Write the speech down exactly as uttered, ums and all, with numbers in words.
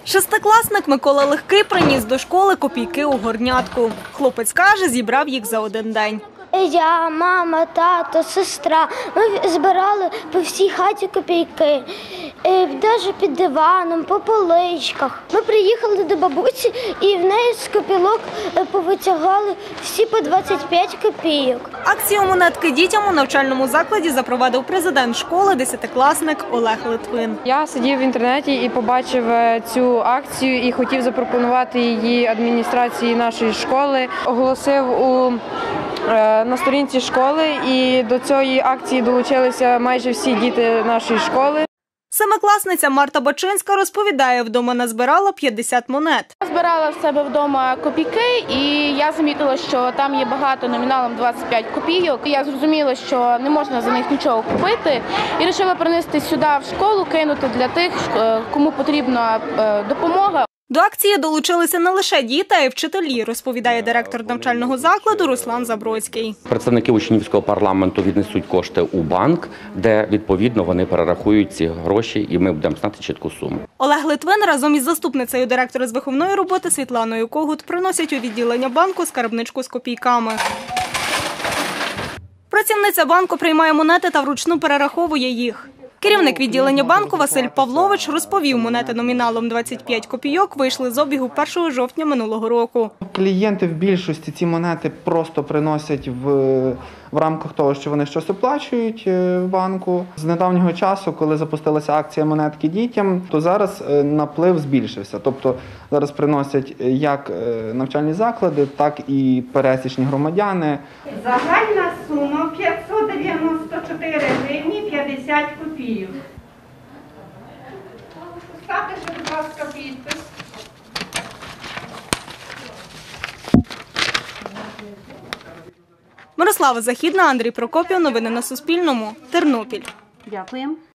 Шестикласник Микола Легкий приніс до школи копійки у горнятку. Хлопець каже, зібрав їх за один день. Я, мама, тато, сестра. Ми збирали по всій хаті копійки, навіть під диваном, по поличках. Ми приїхали до бабусі і в неї з копілок повитягали всі по двадцять п'ять копійок. Акцію монетки дітям у навчальному закладі запровадив президент школи, десятикласник Олег Литвин. Я сидів в інтернеті і побачив цю акцію і хотів запропонувати її адміністрації нашої школи. Оголосив у на сторінці школи, і до цієї акції долучилися майже всі діти нашої школи. Семикласниця Марта Бачинська розповідає, вдома назбирала п'ятдесят монет. Я збирала в себе вдома копійки, і я замітила, що там є багато номіналом двадцять п'ять копійок. Я зрозуміла, що не можна за них нічого купити, і вирішила принести сюди в школу, кинути для тих, кому потрібна допомога. До акції долучилися не лише діти, а й вчителі, розповідає директор навчального закладу Руслан Забродський. Представники учнівського парламенту віднесуть кошти у банк, де, відповідно, вони перерахують ці гроші, і ми будемо знати чітку суму. Олег Литвин разом із заступницею директора з виховної роботи Світланою Когут приносять у відділення банку скарбничку з копійками. Працівниця банку приймає монети та вручну перераховує їх. Керівник відділення банку Василь Павлович розповів, монети номіналом двадцять п'ять копійок вийшли з обігу першого жовтня минулого року. Клієнти в більшості ці монети просто приносять в, в рамках того, що вони щось оплачують в банку. З недавнього часу, коли запустилася акція «Монетки дітям», то зараз наплив збільшився. Тобто зараз приносять як навчальні заклади, так і пересічні громадяни. Загальна сума п'ятсот дев'яносто чотири гривні п'ятдесят копійок. Ставте, будь ласка, підпис. Мирослава Західна, Андрій Прокопів. Новини на Суспільному. Тернопіль. Дякуємо.